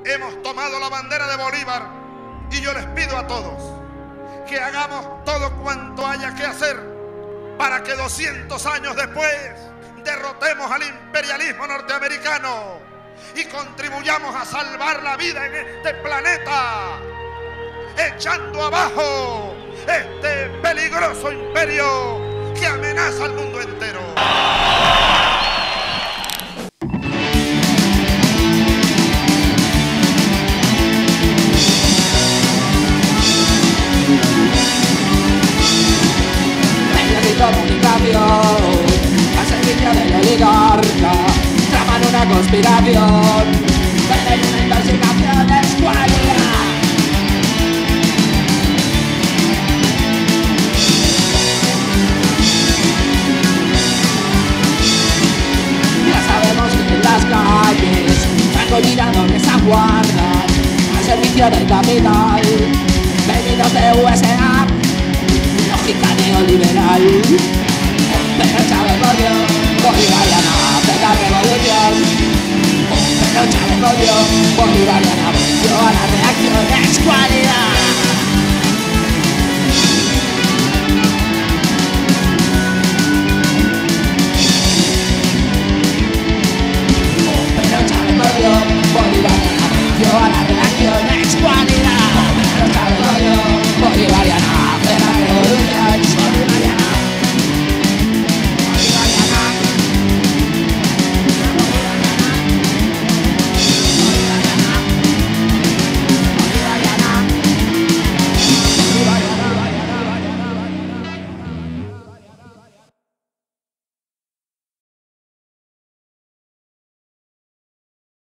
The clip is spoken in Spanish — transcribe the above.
hemos tomado la bandera de Bolívar y yo les pido a todos que hagamos todo cuanto haya que hacer para que 200 años después derrotemos al imperialismo norteamericano y contribuyamos a salvar la vida en este planeta, echando abajo este peligroso imperio que amenaza al mundo entero. Medios de comunicación al servicio del oligarca traman una conspiración, venden una intoxicación de escualidad. Ya sabemos que en las calles francotiradores aguardan al servicio del capital, venidos de USA, lógica neoliberal. Pero Chávez odió bolivariana de la revolución. Pero Chávez odió bolivariana, volvió a la reacción de escualidad.